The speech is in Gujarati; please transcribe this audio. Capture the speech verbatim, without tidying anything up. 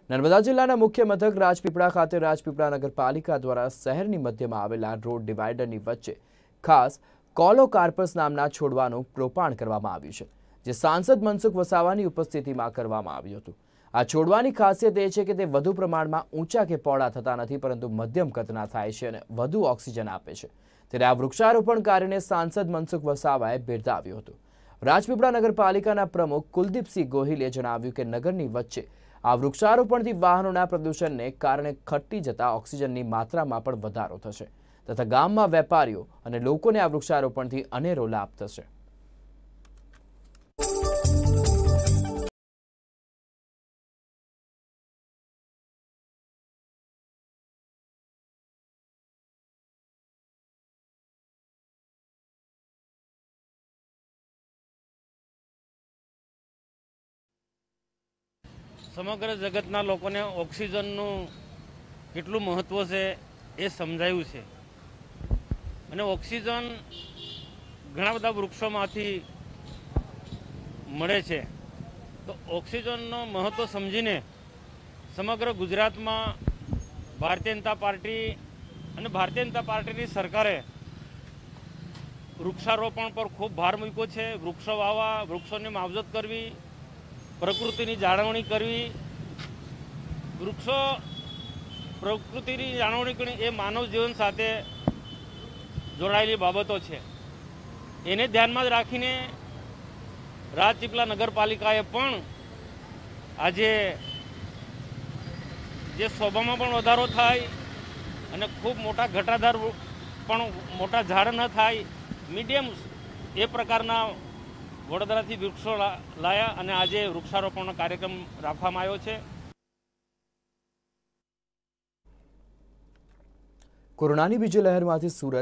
નર્મદા જિલ્લાના મુખ્ય મથક રાજપીપળા ખાતે રાજપીપળા નગરપાલિકા દ્વારા શહેરની મધ્યમાં આવેલા રોડ ડિવાઈડરની વચ્ચે ખાસ કોલોકાર્પસ નામના છોડવાનું રોપાણ કરવામાં આવ્યું છે, જે સાંસદ મનસુખ વસાવાની ઉપસ્થિતિમાં કરવામાં આવ્યું હતું। આ છોડવાની ખાસિયત એ છે કે તે વધુ પ્રમાણમાં ઊંચા કે પહોળા થતા નથી, પરંતુ મધ્યમ કદના થાય છે અને વધુ ઓક્સિજન આપે છે। ત્યારે આ વૃક્ષારોપણ કાર્યને સાંસદ મનસુખ વસાવાએ બિરદાવ્યું હતું। રાજપીપળા નગરપાલિકાના પ્રમુખ કુલદીપસિંહ ગોહિલે જણાવ્યું કે નગરની વચ્ચે આ વૃક્ષારોપણથી વાહનોના પ્રદૂષણને કારણે ખટ્ટી જતા ઓક્સિજનની માત્રામાં પણ વધારો થશે તથા ગામમાં વેપારીઓ અને લોકોને આ વૃક્ષારોપણથી અનેરો લાભ થશે। સમગ્ર જગતના લોકોને ઓક્સિજનનું કેટલું મહત્વ છે એ સમજાયું છે અને ઓક્સિજન ઘણા બધા વૃક્ષોમાંથી મળે છે। તો ઓક્સિજનનો મહત્વ સમજીને સમગ્ર ગુજરાતમાં ભારતીય જનતા પાર્ટી અને ભારતીય જનતા પાર્ટીની સરકારે વૃક્ષારોપણ પર ખૂબ ભાર મૂક્યો છે। વૃક્ષો વાવવા, વૃક્ષોની માવજત કરવી, પ્રકૃતિની જાળવણી કરવી। વૃક્ષો પ્રકૃતિની જાળવણી કરવી એ માનવ જીવન સાથે જોડાયેલી બાબતો છે। એને ધ્યાનમાં રાખીને રાજપીપળા નગરપાલિકાએ પણ આજે જે શોભામાં પણ વધારો થાય અને ખૂબ મોટા ઘટાદાર પણ મોટા ઝાડ ન થાય, મીડિયમ એ પ્રકારના વડોદરાથી વૃક્ષો લાયા અને આજે વૃક્ષારોપણનો કાર્યક્રમ રાખવામાં આવ્યો છે। કોરોનાની બીજી લહેરમાંથી સુરત